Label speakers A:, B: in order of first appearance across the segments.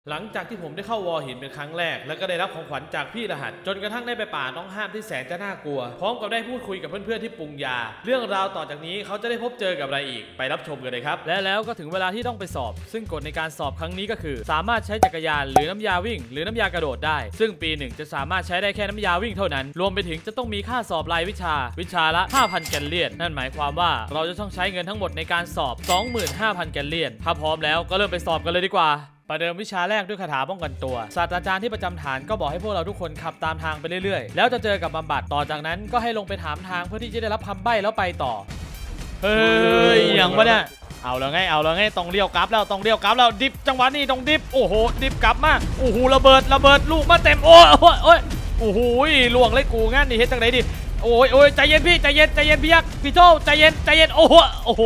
A: หลังจากที่ผมได้เข้าวอหินเป็นครั้งแรกแล้วก็ได้รับของขวัญจากพี่รหัสจนกระทั่งได้ไปป่าต้องห้ามที่แสนจะน่ากลัวพร้อมกับได้พูดคุยกับเพื่อนๆที่ปรุงยาเรื่องราวต่อจากนี้เขาจะได้พบเจอกับอะไรอีกไปรับชมกันเลยครับและแล้วก็ถึงเวลาที่ต้องไปสอบซึ่งกฎในการสอบครั้งนี้ก็คือสามารถใช้จักรยานหรือน้ำยาวิ่งหรือน้ำยากระโดดได้ซึ่งปีหนึ่งจะสามารถใช้ได้แค่น้ำยาวิ่งเท่านั้นรวมไปถึงจะต้องมีค่าสอบรายวิชาละ 5,000 แกลเลียนนั่นหมายความว่าเราจะต้องใช้เงินทั้งหมดในการสอบ 25,000 แกลเลียนถ้าพร้อมแล้วก็เริ่มไปสอบกันเลยดีกว่าประเดิมวิชาแรกด้วยคาถาป้องกันตัวศาสตราจารย์ที่ประจำฐานก็บอกให้พวกเราทุกคนขับตามทางไปเรื่อยๆแล้วจะเจอกับบำบัดต่อจากนั้นก็ให้ลงไปถามทางเพื่อที่จะได้รับคำใบ้แล้วไปต่อเฮ้ยอย่างวะเนี่ยเอาแล้วไงต้องเลี้ยวกลับแล้วดิฟจังหวะนี้ต้องดิฟโอ้โหดิฟกลับมาโอ้โหระเบิดลูกมาเต็มโอ้ยล่วงเลยกูงั้นนี่เฮ็ดจังไหนดิโอ้ยใจเย็นพี่ใจเย็นพี่ยักษ์พี่โจ้ใจเย็นโอ้โห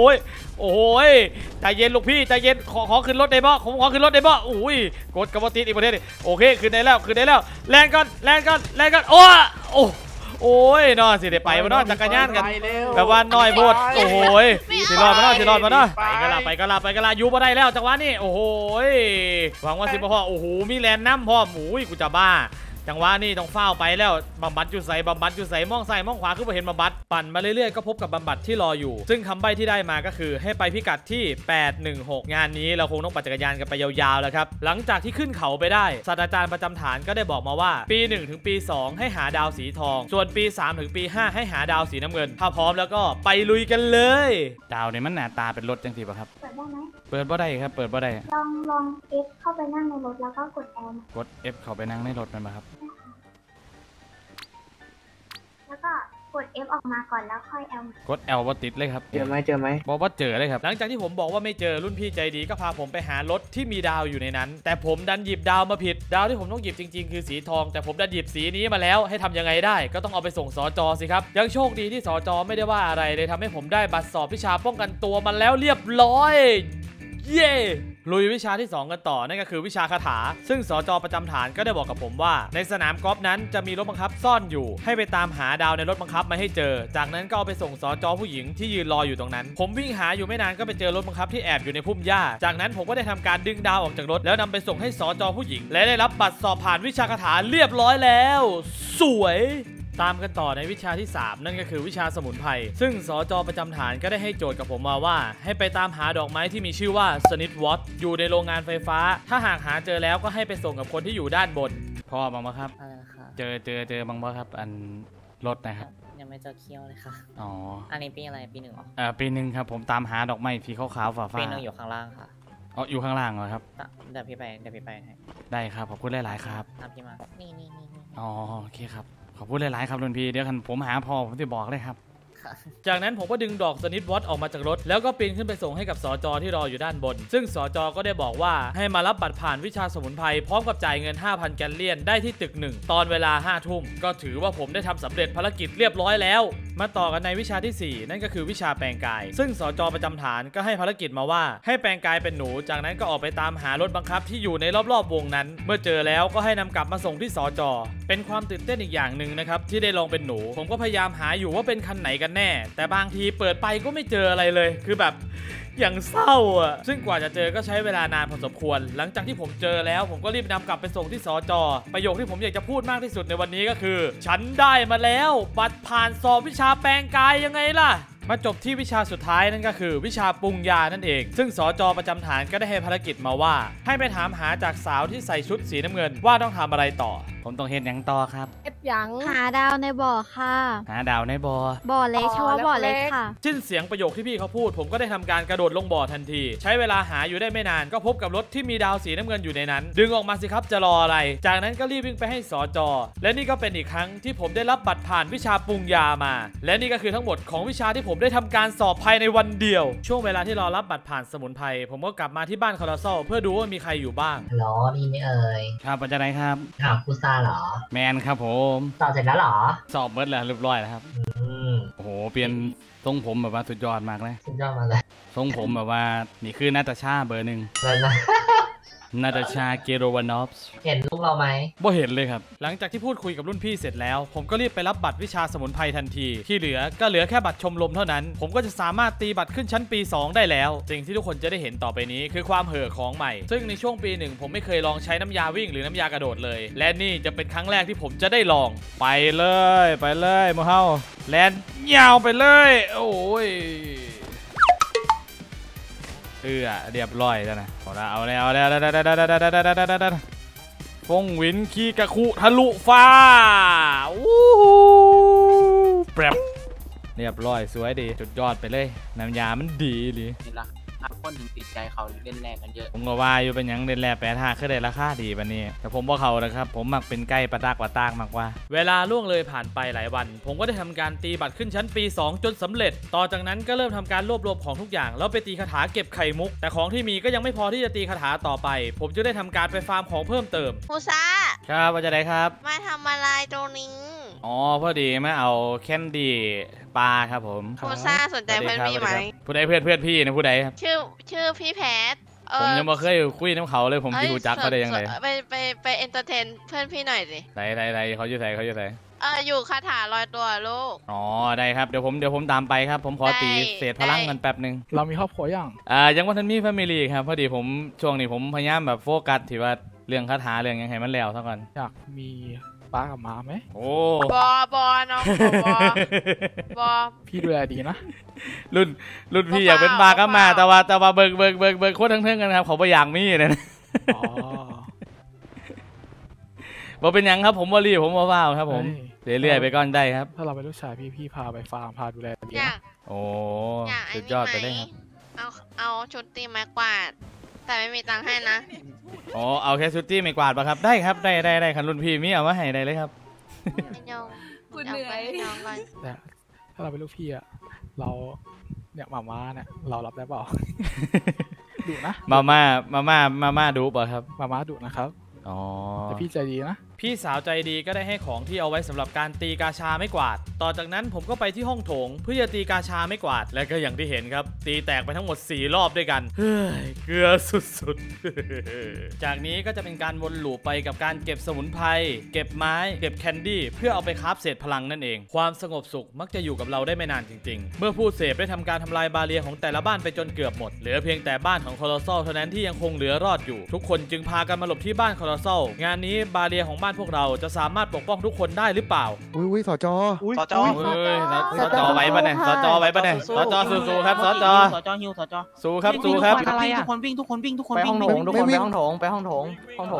A: ใจเย็นลูกพี่ใจเย็นขอขึ้นรถได้บ่ผมขอขึ้นรถได้บ่อุ้ยกดกระบอกติดอีกประเทศนี่โอเคขึ้นได้แล้วแรงก่อนโอ้ยนอนสิเดี๋ยวไปมานอนจักรยานกันแบบว่าน้อยโบดโอ้โหสิรอดมาเนาะไปกันละอยู่บ่ได้แล้วจังหวะนี้โอ้โหหวังว่าสิบ่พอโอ้โหมีแลนน้ำพ่อหมูกูจะบ้าจังหวะนี้ต้องเฝ้าไปแล้วบำบัดอยู่ใส่มองซ้ายมองขวาคือไม่เห็นบำบัดปั่นมาเรื่อยๆก็พบกับบำบัดที่รออยู่ซึ่งคำใบ้ที่ได้มาก็คือให้ไปพิกัดที่816งานนี้เราคงต้องปั่นจักรยานกันไปยาวๆแล้วครับหลังจากที่ขึ้นเขาไปได้ศาสตราจารย์ประจำฐานก็ได้บอกมาว่าปี1ถึงปี2ให้หาดาวสีทองส่วนปี3ถึงปี5ให้หาดาวสีน้ำเงินถ้าพร้อมแล้วก็ไปลุยกันเลยดาวเนี่ยมันหน้าตาเป็นรถจังสิป่ะครับ
B: เปิดได้ไหม
A: เปิดบ่ได้ครับเปิดบ่ได้
B: ลอง F เข้าไปนั่งในรถแล้วก็กด L
A: กด F เข้าไปนั่งในรถมันมาครับ
B: แล้วก็กด F ออกมาก่อนแล้วค่อย L
A: กด L ว่าติดเลยครับ
C: เจอไหม
A: บอกว่าเจอเลยครับหลังจากที่ผมบอกว่าไม่เจอรุ่นพี่ใจดีก็พาผมไปหารถที่มีดาวอยู่ในนั้นแต่ผมดันหยิบดาวมาผิดดาวที่ผมต้องหยิบจริงๆคือสีทองแต่ผมดันหยิบสีนี้มาแล้วให้ทำยังไงได้ก็ต้องเอาไปส่งสจ.สิครับยังโชคดีที่สจ.ไม่ได้ว่าอะไรเลยทำให้ผมได้บัตรสอบวิชาป้องกันตัวมาแล้วเรียบร้อยเย่ลุยวิชาที่2กันต่อนั่นก็คือวิชาคาถาซึ่งสจ.ประจำฐานก็ได้บอกกับผมว่าในสนามกอล์ฟนั้นจะมีรถบังคับซ่อนอยู่ให้ไปตามหาดาวในรถบังคับมาให้เจอจากนั้นก็เอาไปส่งสจ.ผู้หญิงที่ยืนรออยู่ตรงนั้นผมวิ่งหาอยู่ไม่นานก็ไปเจอรถบังคับที่แอบอยู่ในพุ่มหญ้าจากนั้นผมก็ได้ทำการดึงดาวออกจากรถแล้วนำไปส่งให้สจ.ผู้หญิงและได้รับบัตรสอบผ่านวิชาคาถาเรียบร้อยแล้วสวยตามกันต่อในวิชาที่3นั่นก็คือวิชาสมุนไพรซึ่งสจ.ประจำฐานก็ได้ให้โจทย์กับผมมาว่าให้ไปตามหาดอกไม้ที่มีชื่อว่าสนิทวอตอยู่ในโรงงานไฟฟ้าถ้าหากหาเจอแล้วก็ให้ไปส่งกับคนที่อยู่ด้านบนพ่อบังบ่ครับเจอบังบ่ครับอันรถนะครับ
D: ยังไม่เจอเคี้ยวเลยค่ะ
A: อ๋อ
D: อันนี้ปีอะไรปี1หรอ
A: ปี1ครับผมตามหาดอกไม้สีขาวๆฟ้า
D: ปี1อยู่ข้างล่างค่ะ
A: อ๋ออยู่ข้างล่างเหรอครับ
D: เดี๋ยวพี่ไป
A: ได้ครับขอบคุณหลายๆครับ
D: ตามพี่มานี่
A: อ๋อโอเคครับขอบคุณหลายๆครับรุ่นพี่เดี๋ยวคันผมหาพ่อผมจะบอกเลยครับจากนั้นผมก็ดึงดอกสนิทวอตออกมาจากรถแล้วก็ปีนขึ้นไปส่งให้กับสจ.ที่รออยู่ด้านบนซึ่งสจ.ก็ได้บอกว่าให้มารับบัตรผ่านวิชาสมุนไพรพร้อมกับจ่ายเงิน 5,000 แกลเลียนได้ที่ตึก1ตอนเวลา 5 ทุ่มก็ถือว่าผมได้ทำสำเร็จภารกิจเรียบร้อยแล้วมาต่อกันในวิชาที่4นั่นก็คือวิชาแปลงกายซึ่งสจ.ประจำฐานก็ให้ภารกิจมาว่าให้แปลงกายเป็นหนูจากนั้นก็ออกไปตามหารถบังคับที่อยู่ในรอบๆวงนั้นเมื่อเจอแล้วก็ให้นำกลับมาส่งที่สจ.เป็นความตื่นเต้นอีกอย่างหนึ่งนะครับที่ได้ลองเป็นหนูผมก็พยายามหาอยู่ว่าเป็นคันไหนกันแน่แต่บางทีเปิดไปก็ไม่เจออะไรเลยคือแบบอย่างเศร้าอ่ะซึ่งกว่าจะเจอก็ใช้เวลานานพอสมควรหลังจากที่ผมเจอแล้วผมก็รีบนำกลับไปส่งที่สจ.ประโยคที่ผมอยากจะพูดมากที่สุดในวันนี้ก็คือฉันได้มาแล้วบัตรผ่านสอบวิชาแปลงกายยังไงล่ะมาจบที่วิชาสุดท้ายนั่นก็คือวิชาปรุงยานั่นเองซึ่งสจ.ประจำฐานก็ได้ให้ภารกิจมาว่าให้ไปถามหาจากสาวที่ใส่ชุดสีน้ำเงินว่าต้องทำอะไรต่อผมต้องเห็นอย่างต่อครับ
E: ยังหาดาวในบ่อค่ะ
A: หาดาวในบ่อ
E: เล็กเฉพาะบ่อเล็กค่ะ
A: สิ้นเสียงประโยคที่พี่เขาพูดผมก็ได้ทำการกระโดดลงบ่อทันทีใช้เวลาหาอยู่ได้ไม่นานก็พบกับรถที่มีดาวสีน้ำเงินอยู่ในนั้นดึงออกมาสิครับจะรออะไรจากนั้นก็รีบวิ่งไปให้สจ.และนี่ก็เป็นอีกครั้งที่ผมได้รับบัตรผ่านวิชาปรุงยามาและนี่ก็คือทั้งหมดของวิชาที่ผมได้ทำการสอบภายในวันเดียวช่วงเวลาที่รอรับบัตรผ่านสมุนไพรผมก็กลับมาที่บ้านคาราโซเพื่อดูว่ามีใครอยู่บ้าง
C: หรอนี่ไม่เอ่ย
A: ครับปัจจัยครับ
C: กูซาเหรอ
A: แมนครับผม
C: สอบเสร็จแล้วเหรอ
A: สอบเบิร์ดแล้วเรียบร้อยแล้วครับโอ้โหเปลี่ยนทรงผมแบบว่าสุดยอดมากเลย
C: สุดยอดมากเลย
A: ทรงผมแบบว่านี่คือนาตาชาเบอร์1
C: เลยนะ
A: นาตาชาเกโรวานอฟส์
C: เห็นลูกเราไหม
A: บ่เห็นเลยครับหลังจากที่พูดคุยกับรุ่นพี่เสร็จแล้วผมก็รีบไปรับบัตรวิชาสมุนไพรทันทีที่เหลือแค่บัตรชมรมเท่านั้นผมก็จะสามารถตีบัตรขึ้นชั้นปี 2 ได้แล้วสิ่งที่ทุกคนจะได้เห็นต่อไปนี้คือความเห่อของใหม่ซึ่งในช่วงปี 1ผมไม่เคยลองใช้น้ำยาวิ่งหรือน้ำยากระโดดเลยและนี่จะเป็นครั้งแรกที่ผมจะได้ลองไปเลยโมเฮาแลนยาวไปเลยโอ้ยเรียบร้อยแล้วนะเอาแล้วฟงหวินคีกะคุทะลุฟ้าแปรบเรียบร้อยสวยดีจุดยอดไปเลยน้ำยามันดีเลย
F: นี่ละคนถึงติดใจเขาเล่นแรกกันเยอะ
A: ผมก็ว่าอยู่เป็นยังเล่นแร่แปรธาตุคือได้ราคาดีปะนี่แต่ผมว่าเขานะครับผมมักเป็นใกล้ปะตากมากกว่าเวลาล่วงเลยผ่านไปหลายวันผมก็ได้ทำการตีบัตรขึ้นชั้นปี 2จนสำเร็จต่อจากนั้นก็เริ่มทำการรวบรวมของทุกอย่างแล้วไปตีคาถาเก็บไข่มุกแต่ของที่มีก็ยังไม่พอที่จะตีคาถาต่อไปผมจะได้ทำการไปฟาร์มของเพิ่มเติม
G: มูซา
A: ครับว่าจะได้ครับ
G: มาทำอะไรตรงนี้
A: อ๋อพอดีมาเอาแคนดี้ปลาครับผม
G: มูซาสนใจเพื่อนพี่ไหม
A: ผู้ใดเพื่อนพี่นะผู้ใดครับ
G: ชื่อพี่แพท
A: ผมยังไม่เคยคุยน้ำเขาเลยผมดูจักเขาได้ยังไง
G: ไปเอนเตอร์เทนเพื่อนพี่หน่อยสิ
A: ไหนเขาอยู่ไหน
G: อยู่คาถาลอยตัวลูก
A: อ๋อได้ครับเดี๋ยวผมตามไปครับผมขอตีเศษพลังกันแป๊บนึง
H: เรามีครอบครัว
A: ยังว่าท่านมีแฟมิลี่ครับพอดีผมช่วงนี้ผมพยายามแบบโฟกัสที่ว่าเรื่องคาถาเรื่องยังไงมันแล้วซะก่อน
H: อยากมีป้ากับม้าไหม
A: โอ้
G: บอน้องบอ
H: พี่ดูแลดีนะ
A: รุ่นพี่อยากเป็นป้าก็มาแต่ว่าเบิกโคตรทั้งกันครับเขาไปอย่างมีนะว่าเป็นยังครับผมว่ารีผมว่าว้าวครับผมเรื่อยๆไปก่อนได้ครับ
H: ถ้าเราเป็นลูกชายพี่พาไปฟาร์มพาดูแลดี
G: นะ
A: โอ้สุดยอดไปเลยครับ
G: เอาชุดตีไม้กวาดแต่ไม่มีตังค์ให้นะ
A: อ๋อเอาแค่ชุดตี้ไม่กวาดป่ะครับได้ครับได้คันรุ่นพี่มีเอามาให้ได้เลยครับ
G: คุณเหนื่อย
H: แต่ถ้าเราเป็นลูกพี่อะเราเนี่ยมาม่าเนี่ยเรารับได้เปล่าดุนะ
A: มาม่าดุป่ะครับ
H: มาม่าดุนะครับ
A: อ๋อ
H: แต่พี่ใจดีนะ
A: พี่สาวใจดีก็ได้ให้ของที่เอาไว้สำหรับการตีกาชาไม่กวาดต่อจากนั้นผมก็ไปที่ห้องโถงเพื่อจะตีกาชาไม่กวาดและก็อย่างที่เห็นครับตีแตกไปทั้งหมด4รอบด้วยกันเฮ้ยเกลือสุดๆจากนี้ก็จะเป็นการวนลูปไปกับการเก็บสมุนไพรเก็บไม้เก็บแคนดี้เพื่อเอาไปคราฟเศษพลังนั่นเองความสงบสุขมักจะอยู่กับเราได้ไม่นานจริงๆเมื่อผู้เสพได้ทำการทำลายบาเรียของแต่ละบ้านไปจนเกือบหมดเหลือเพียงแต่บ้านของคอร์ซอลเท่านั้นที่ยังคงเหลือรอดอยู่ทุกคนจึงพากันมาหลบที่บ้านคอร์ซอลงานนี้บาเรียของบ้านพวกเราจะสามารถปกป้องทุกคนได้หรือเปล่า
H: อุ้ยสจ
A: ไว้ปะเนี่ยสจไว้ปะเนี่ยสจสู้ครับสจ
F: ฮิวสจ
A: สู้ครับทุ
F: กคนวิ่ง
H: ไปห้องโถงไปห้องโถง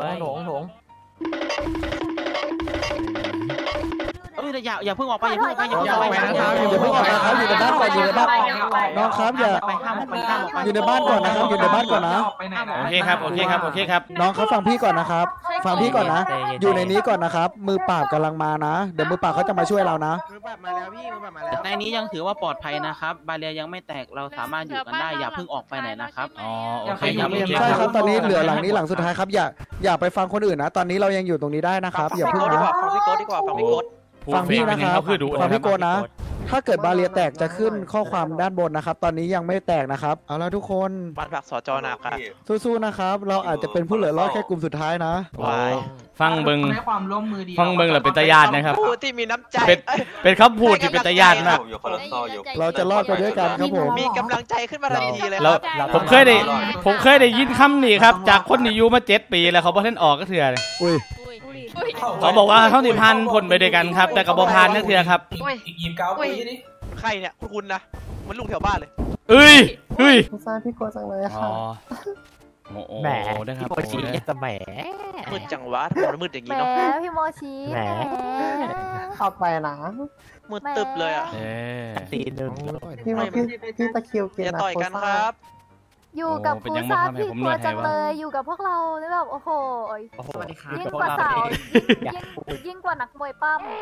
F: อย่าเพิ่งออกไปอย่าเพิ่งออกไป
H: อย่าไปนะครับอยู่ในบ้านก่อนอยู่ในบ้านก่อนน้องครับอย่าอยู่ในบ้านก่อนนะครับอยู่ในบ้านก่อนนะ
A: โอเคครับ
H: น้องเขาฟังพี่ก่อนนะครับฟังพี่ก่อนนะอยู่ในนี้ก่อนนะครับมือปราบกำลังมานะเดี๋ยวมือปราบเขาจะมาช่วยเรานะ
F: มือปราบมาแล้วพี่มือปราบมาแล้วในนี้ยังถือว่าปลอดภัยนะครับบาเรียยังไม่แตกเราสามารถอยู่กันได้อย่าเพิ่งออกไปไหนนะครับ
A: อ๋อโอเคครับ
H: ใช่ครับตอนนี้เหลือหลังนี้หลังสุดท้ายครับอย่าไปฟังคนอื่นนะตอนนี้เรายังอยู่ตรงนี้ได้นะครับอย่าเพิ่งนะ
F: ฟังพี่โก๊ดดีกว่าฟังพี่โก๊ด
H: ฟังพี่นะครับฟังพี่โกนะถ้าเกิดบาเรียแตกจะขึ้นข้อความด้านบนนะครับตอนนี้ยังไม่แตกนะครับเอาละทุกคน
F: บ้านพักสจนะครับ
H: สู้ๆนะครับเราอาจจะเป็นผู้เหลือรอดแค่กลุ่มสุดท้ายนะ
A: ฟังเบิงหรือเป็นตาญาตินะครับ
F: พูดที่มีน้ำใจ
A: เป็นคำพูดที่เป็นตาญาติมาก
H: เราจะรอดไปด้วยกันครับผม
F: มีกำลังใจขึ้นมาทันทีเลย
A: ครับผมเคยได้ยินคำนี้ครับจากคนที่อยู่มา7 ปีแล้วเขาบอกท่านออกก็เถื่อนเขาบอกว่าเขาติพันผลไปด้วยกันครับแต่กับบพานนั่นเถื่อครับ
F: อีก9 ปีนี่ใครเนี่ยคุณนะมันลุงแถวบ้านเลย
A: เฮ้ย
H: ซาพี่โกจังเลยค่ะ
A: แหมพี่โมชิ
F: จะแหมมืดจังวะมันมืดอย่างนี้เนาะ
E: พี่โมชิ
H: แหมเข้าไปนะ
F: มืดตึบเลยอ่ะ
H: ตีหนึ่งพี่ตะคิวเก
F: นต่อยกันครับ
E: อยู่กับครูซาพี่กลัวจังเลยอยู่กับพวกเราแล้วแบบโอ้โหยิ่งกว่าสาวยิ่งกว่านักมวยปั้ม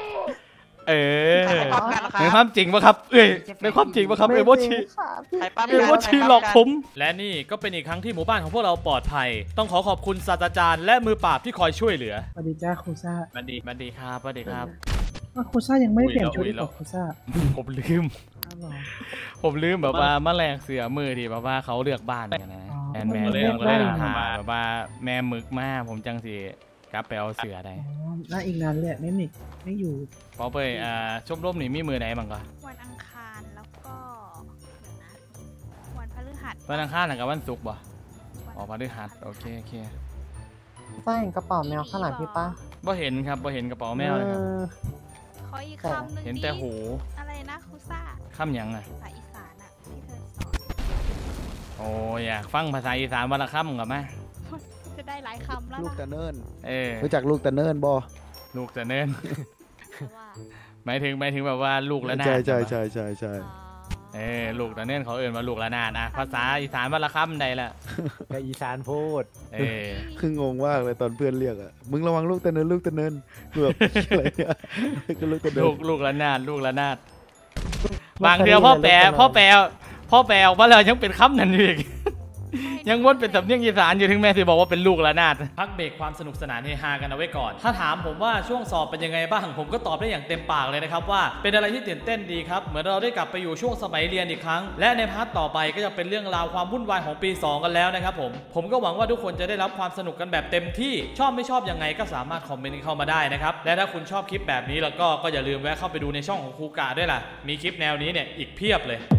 A: ในความจริงป่ะครับในความจริงป่ะครับโมชิหลอกผมและนี่ก็เป็นอีกครั้งที่หมู่บ้านของพวกเราปลอดภัยต้องขอบคุณศาสตราจารย์และมือปราบที่คอยช่วยเหลือ
H: สวัสดีจ้าครูซ่า
A: มันดีครับสวัสดีครับ
H: ครูซ่ายังไม่เปลี่ยนชุดหรอครูซ่า
A: ผมลืมแบบว่าแมลงเสือมือที่แบบว่าเขาเลือกบ้านกันนะแม่ผมก็เลยถามแบบว่าแม่หมึกมากผมจังสิกลับไปเอาเสือได้
I: น่าอีกนานเลยไม่มิกไม่อยู่
A: พอไปชมรมนี่มีมือไหนบ้างก็
J: วันอังคารแล้วก็เดี๋ยวนะวันพฤหัส
A: วันอังคารกับวันศุกร์บ่อ๋อพฤหัสโอเค
I: ป้าเห็นกระเป๋าแมวข้างหลังพี่ป้า
A: บ่เห็นครับบ่เห็นกระเป๋าแมวเลยครับ
J: ขออีกคำหนึ่ง
A: เห็นแต่หู
J: อะไรนะครูซ่า
A: คำหยังอ่ะ
J: ภาษาอีสานอะที่เธอสอน
A: โอ้อยากฟังภาษาอีสานวันละคำกับไหม
J: จะได้หลายคำแล้ว
H: ลูก
J: ล่ะ
H: ตะเนิน
A: รู้
H: รู้จักลูกตะเนินบ่
A: ลูกจะเนิน
J: เพราะว่า
A: หมายถึงแบบว่าลูกละนาด
H: ใช่
A: ลูกตะเนินเขาเอื่นว่าลูกละนาดภาษาอีสานวันละคำใดล่ะ
K: ก็อีสานพูด
H: คืองงมากเลยตอนเพื่อนเรียกอ่ะมึงระวังลูกตะเนินลูกตะเนินแบบอะไรเนี่ยก็ลูกตะเนิน
A: ลูกละนาดบางเดียวพ่อแปลออกมาแล้วยังเป็นคำนั้นอยู่อีก ยังวนเป็นสำเนียงอีสานอยู่ถึงแม้จะบอกว่าเป็นลูกละนาดพักเบรกความสนุกสนานเฮฮากันเอาไว้ก่อนถ้าถามผมว่าช่วงสอบเป็นยังไงบ้างผมก็ตอบได้อย่างเต็มปากเลยนะครับว่าเป็นอะไรที่ตื่นเต้นดีครับเหมือนเราได้กลับไปอยู่ช่วงสมัยเรียนอีกครั้งและในพาร์ทต่อไปก็จะเป็นเรื่องราวความวุ่นวายของปี 2กันแล้วนะครับผมก็หวังว่าทุกคนจะได้รับความสนุกกันแบบเต็มที่ชอบไม่ชอบยังไงก็สามารถคอมเมนต์เข้ามาได้นะครับและถ้าคุณชอบคลิปแบบนี้แล้วก็อย่าลืมแวะเข้าไปดูในช่องของครูกาด้วยล่ะมีคลิปแนวนี้เนี่ยอีกเพียบเลย